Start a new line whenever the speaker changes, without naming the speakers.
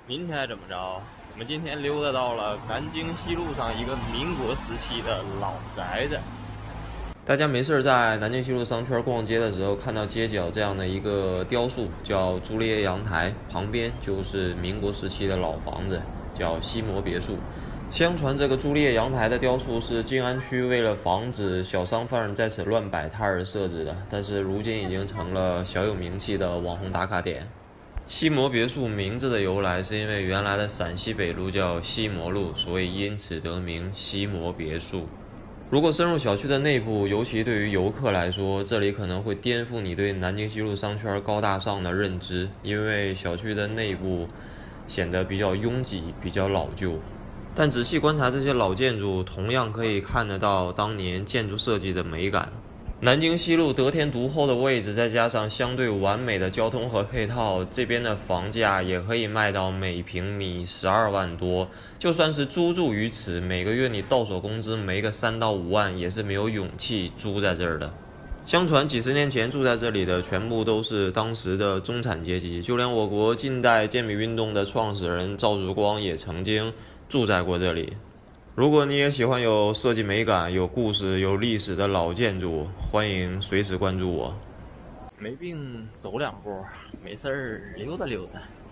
明天怎么着？我们今天溜达到了南京西路上一个民国时期的老宅子。大家没事在南京西路商圈逛街的时候，看到街角这样的一个雕塑，叫朱丽叶阳台，旁边就是民国时期的老房子，叫西摩别墅。相传这个朱丽叶阳台的雕塑是静安区为了防止小商贩在此乱摆摊而设置的，但是如今已经成了小有名气的网红打卡点。西摩别墅名字的由来是因为原来的陕西北路叫西摩路，所以因此得名西摩别墅。如果深入小区的内部，尤其对于游客来说，这里可能会颠覆你对南京西路商圈高大上的认知，因为小区的内部显得比较拥挤，比较老旧。但仔细观察这些老建筑，同样可以看得到当年建筑设计的美感。南京西路得天独厚的位置，再加上相对完美的交通和配套，这边的房价也可以卖到每平米12万多。就算是租住于此，每个月你到手工资没个3到5万，也是没有勇气租在这儿的。相传几十年前住在这里的全部都是当时的中产阶级，就连我国近代健美运动的创始人赵曙光也曾经住在过这里。如果你也喜欢有设计美感、有故事、有历史的老建筑，欢迎随时关注我。没病走2步，没事溜达溜达。